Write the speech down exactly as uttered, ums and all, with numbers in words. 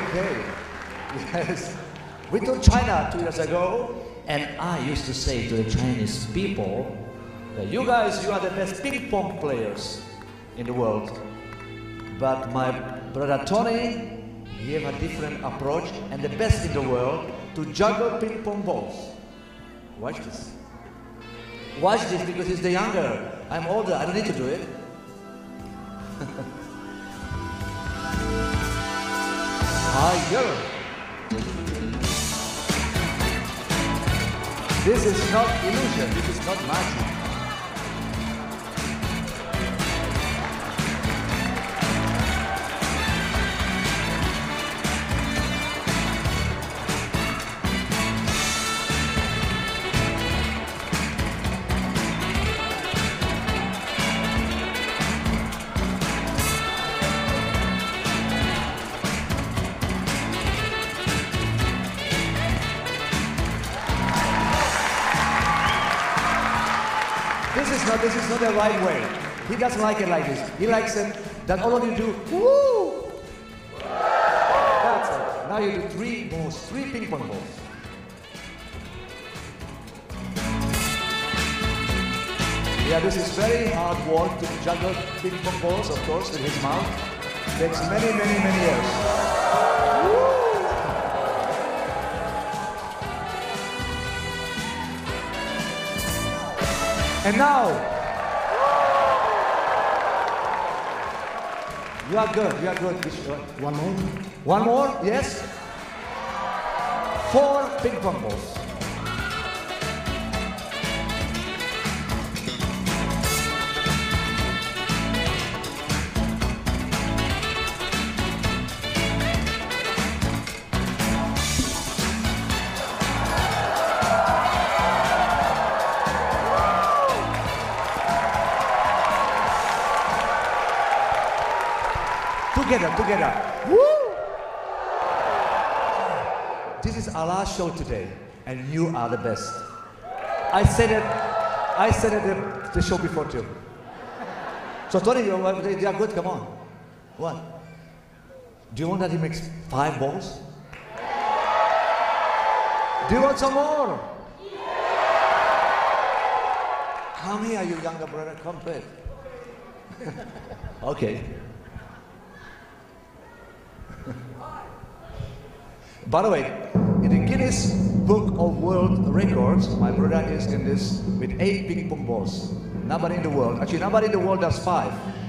okay. Yes. We took China two years ago, and I used to say to the Chinese people that you guys, you are the best ping pong players in the world. But my brother Tony, he have a different approach and the best in the world to juggle ping pong balls. Watch this. Watch this because he's the younger. I'm older, I don't need to do it. Higher. This is not illusion, this is not magic. This is not, this is not the right way. He doesn't like it like this. He likes it that all of you do, woo! That's it. Now you do three balls, three ping pong balls. Yeah, this is very hard work to juggle ping pong balls, of course, with his mouth. Takes many, many, many years. Woo! And now, you are good, you are good. One more? One more, yes? Four ping pong balls. Together, together. Woo! This is our last show today, and you are the best. I said it, I said it the, the show before too. So Tony, they are good, come on. What? Do you want that he makes five balls? Do you want some more? Come here, you younger brother, come play. Okay. By the way, in the Guinness Book of World Records, my brother is in this with eight ping pong balls. Nobody in the world, actually nobody in the world does five.